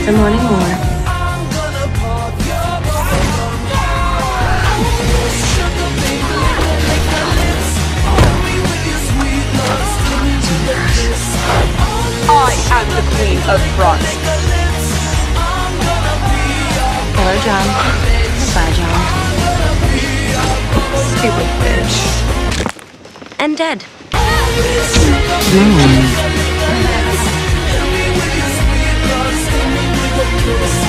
The morning more. I am the Queen of France. Hello, John. Bye, John. Stupid bitch. And dead. Mm.